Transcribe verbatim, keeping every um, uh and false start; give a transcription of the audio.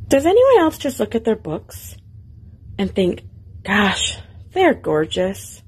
Does anyone else just look at their books and think, gosh, they're gorgeous?